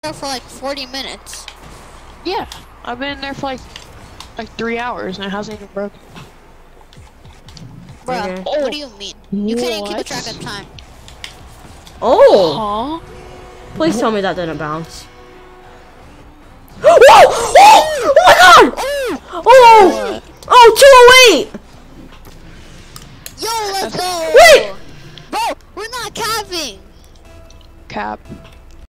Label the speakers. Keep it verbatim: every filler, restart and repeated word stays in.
Speaker 1: for like forty minutes.
Speaker 2: Yeah, I've been in there for like like three hours and it hasn't even broken.
Speaker 1: Bruh,
Speaker 3: Okay.
Speaker 1: oh, what do you mean? You
Speaker 2: What?
Speaker 1: can't even keep a track of time.
Speaker 3: Oh!
Speaker 2: Huh?
Speaker 3: Please tell me that didn't bounce. Whoa! Oh! Oh my god! Oh! Oh, two oh eight!
Speaker 1: Yo, let's go!
Speaker 3: Wait!
Speaker 1: Bro, we're not capping!
Speaker 2: Cap.